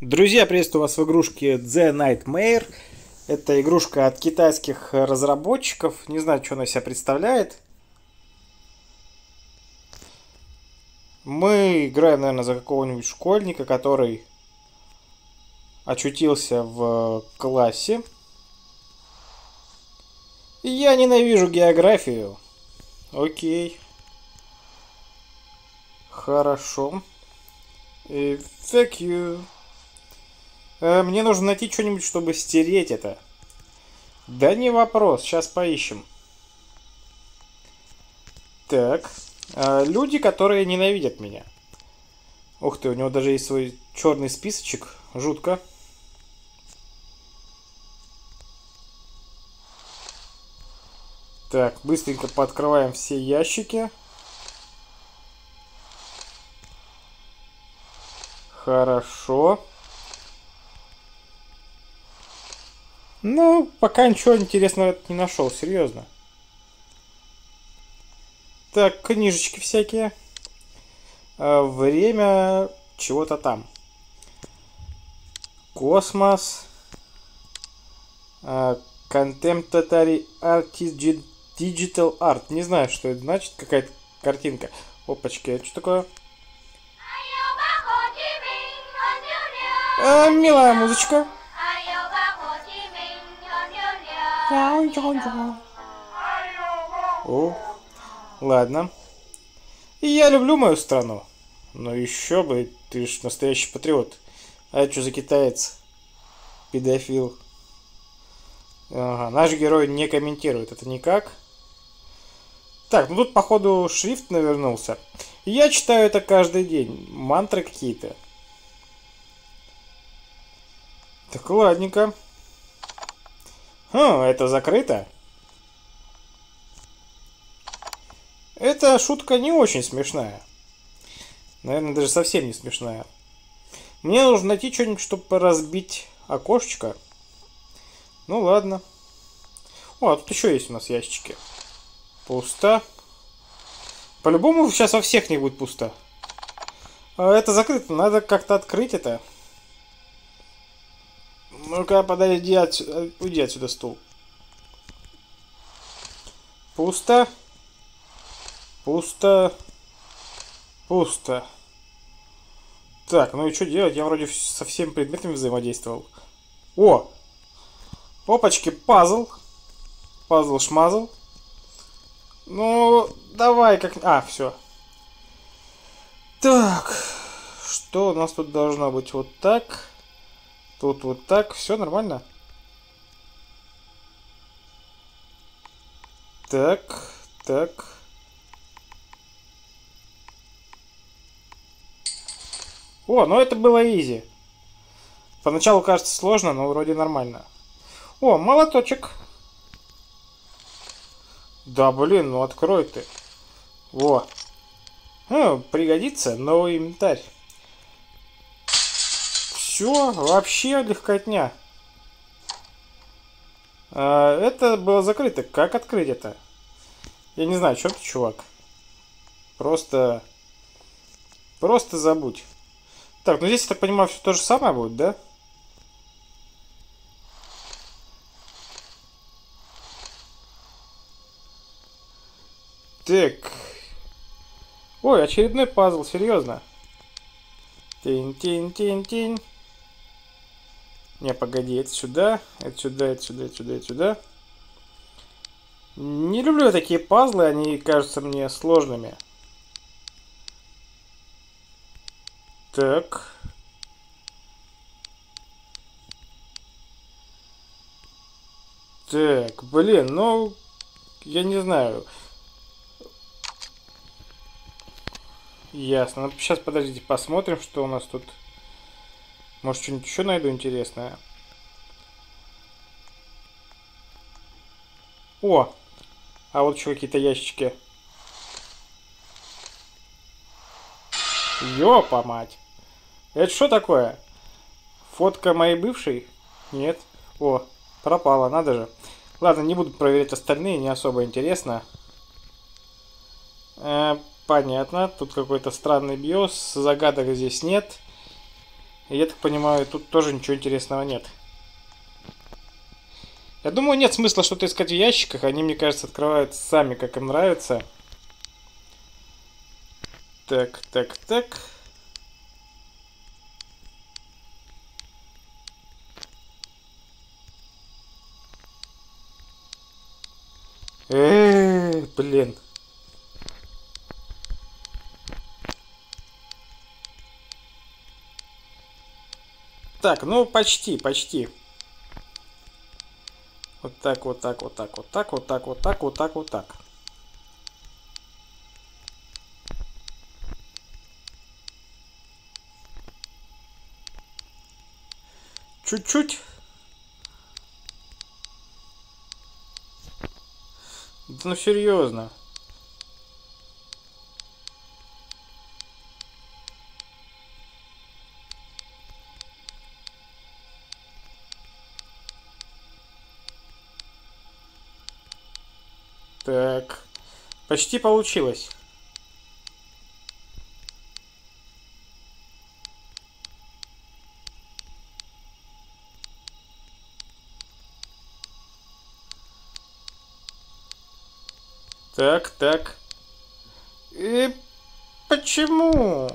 Друзья, приветствую вас в игрушке The Nightmare. Это игрушка от китайских разработчиков. Не знаю, что она себя представляет. Мы играем, наверное, за какого-нибудь школьника, который очутился в классе. И я ненавижу географию. Окей. Хорошо. Thank you. Мне нужно найти что-нибудь, чтобы стереть это. Да не вопрос, сейчас поищем. Так. Люди, которые ненавидят меня. Ух ты, у него даже есть свой черный списочек. Жутко. Так, быстренько пооткрываем все ящики. Хорошо. Ну, пока ничего интересного не нашел, серьезно. Так, книжечки всякие. Время чего-то там. Космос. Contemporary Artist Digital Art. Не знаю, что это значит. Какая-то картинка. Опачки, это что такое? Милая музычка. О, ладно. И я люблю мою страну. Но еще бы, ты ж настоящий патриот. А это что за китаец? Педофил. Ага, наш герой не комментирует это никак. Так, ну тут походу шрифт навернулся. Я читаю это каждый день. Мантры какие-то. Так, ладненько. Это закрыто. Эта шутка не очень смешная. Наверное, даже совсем не смешная. Мне нужно найти что-нибудь, чтобы разбить окошечко. Ну ладно. О, а тут еще есть у нас ящички. Пусто. По-любому сейчас во всех них будет пусто. Это закрыто. Надо как-то открыть это. Ну-ка, подойди отсюда. Уйди отсюда, стул. Пусто. Пусто. Пусто. Так, ну и что делать? Я вроде со всеми предметами взаимодействовал. О! Опачки, пазл. Пазл-шмазл. Ну, давай как... все. Так. Что у нас тут должно быть? Вот так. Тут вот так. Все нормально? Так. Так. О, ну это было изи. Поначалу кажется сложно, но вроде нормально. О, молоточек. Да, блин, ну открой ты. Во. Пригодится новый инвентарь. Все, вообще легкотня. Это было закрыто. Как открыть это? Я не знаю, что ты, чувак. Просто забудь. Так, ну здесь, я так понимаю, все то же самое будет, да? Так. Ой, очередной пазл, серьезно. Тинь-тинь-тинь-тинь. Не, погоди, это сюда, это сюда, это сюда, это сюда, это сюда. Не люблю я такие пазлы, они кажутся мне сложными. Так. Так, блин, ну, я не знаю. Ясно. Ну, сейчас, подождите, посмотрим, что у нас тут. Может, что-нибудь еще найду интересное. О! А вот еще какие-то ящички. Ёпа мать! Это что такое? Фотка моей бывшей? Нет. О, пропала, надо же. Ладно, не буду проверять остальные, не особо интересно. Понятно. Тут какой-то странный биос. Загадок здесь нет. И я так понимаю, тут тоже ничего интересного нет. Я думаю, нет смысла что-то искать в ящиках. Они, мне кажется, открываются сами, как им нравится. Так, так, так. Блин. Так, ну почти, почти. Вот так, вот так, вот так, вот так, вот так, вот так, вот так, вот так. Чуть-чуть. Да ну серьезно. Так. Почти получилось. Так, так. И почему?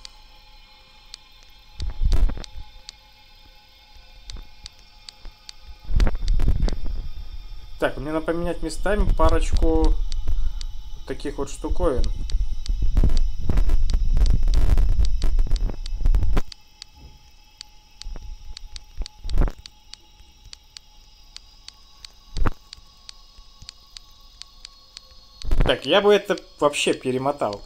Так, мне надо поменять местами парочку таких вот штуковин. Так, я бы это вообще перемотал.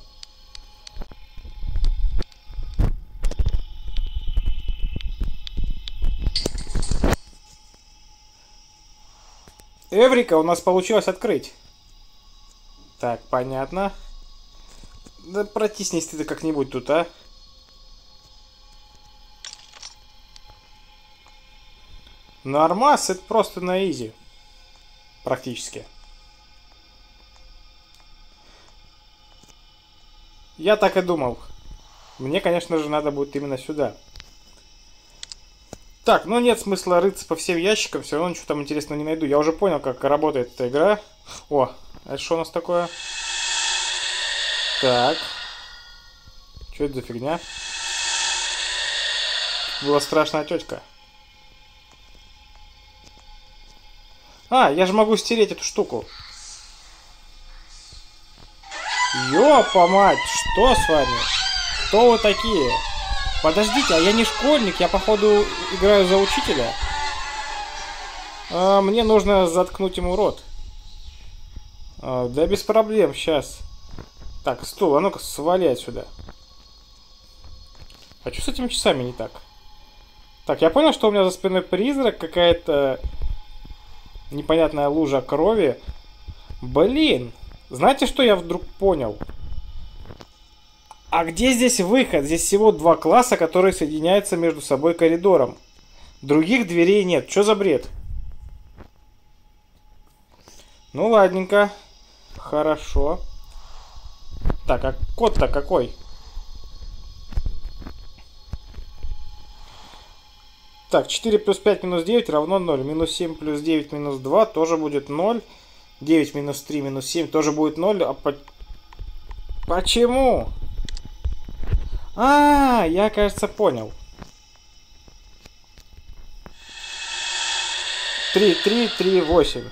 Эврика у нас получилось открыть. Так, понятно. Да протиснись ты как-нибудь тут, а. Нормас это просто на изи. Практически. Я так и думал. Мне, конечно же, надо будет именно сюда. Так, ну нет смысла рыться по всем ящикам, все равно ничего там интересного не найду. Я уже понял, как работает эта игра. О, это что у нас такое? Так. Что это за фигня? Была страшная тетка. А, я же могу стереть эту штуку. Ёпа мать, что с вами? Кто вы такие? Подождите, а я не школьник, я походу играю за учителя. Мне нужно заткнуть ему рот. Да без проблем, сейчас. Так, стул, а ну-ка свали отсюда. А что с этими часами не так? Так, я понял, что у меня за спиной призрак, какая-то непонятная лужа крови. Блин, знаете, что я вдруг понял? А где здесь выход? Здесь всего два класса, которые соединяются между собой коридором. Других дверей нет. Что за бред? Ну ладненько. Хорошо. Так, а код-то какой? Так, 4 плюс 5 минус 9 равно 0. Минус 7 плюс 9 минус 2 тоже будет 0. 9 минус 3 минус 7 тоже будет 0. А почему? Я, кажется, понял. 3, 3, 3, 8.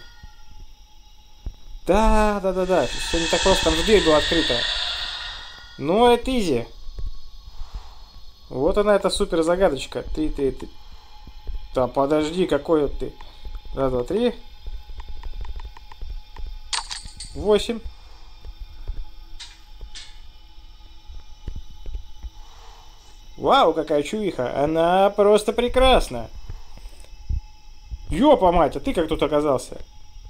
Да. Все не так просто. Там же дверь была открыта. Ну, это изи. Вот она, эта супер загадочка. 3, 3, 3. Да, подожди, какой вот ты. 1, 2, 3. 8. Вау, какая чувиха. Она просто прекрасна. Ёпа мать, а ты как тут оказался?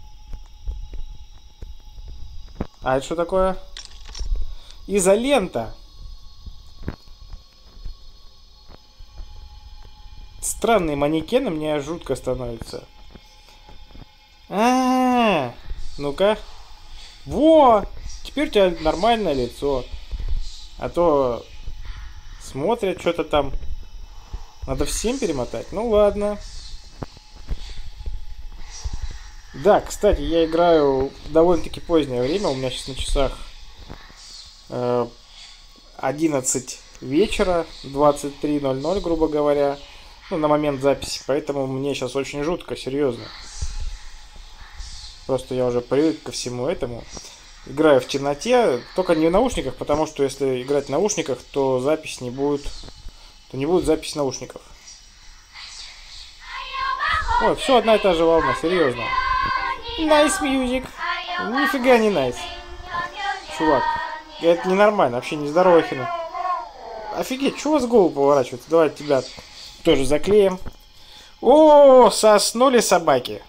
А это что такое? Изолента. Странные манекены, мне жутко становится. Ну-ка. Во! Теперь у тебя нормальное лицо. А то смотрят что-то там. Надо всем перемотать? Ну ладно. Да, кстати, я играю в довольно-таки позднее время. У меня сейчас на часах 11 вечера, 23:00, грубо говоря. Ну, на момент записи. Поэтому мне сейчас очень жутко, серьезно. Просто я уже привык ко всему этому. Играю в темноте, только не в наушниках, потому что если играть в наушниках, то запись не будет. То не будет запись наушников. Ой, все одна и та же волна, серьезно. Nice music. Нифига не nice. Чувак, это ненормально, вообще нездорово фигня. Офигеть, чего с голову поворачивается? Давай тебя тоже заклеим. О, соснули собаки.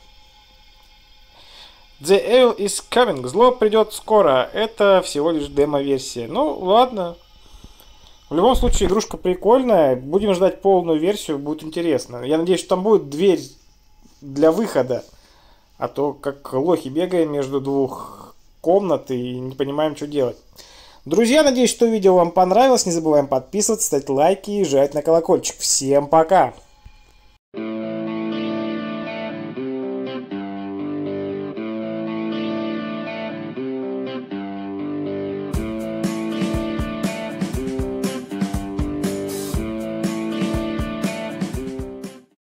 The Evil is coming. Зло придет скоро. Это всего лишь демо-версия. Ну, ладно. В любом случае, игрушка прикольная. Будем ждать полную версию, будет интересно. Я надеюсь, что там будет дверь для выхода. А то как лохи бегаем между двух комнат и не понимаем, что делать. Друзья, надеюсь, что видео вам понравилось. Не забываем подписываться, ставить лайки и жать на колокольчик. Всем пока!